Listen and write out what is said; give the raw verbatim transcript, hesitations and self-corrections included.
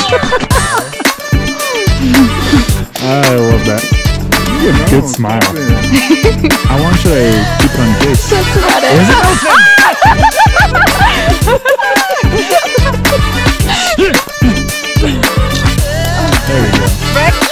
I love that. You have a good smile. How long should I keep it on your face? That's about it. Is it? There we go.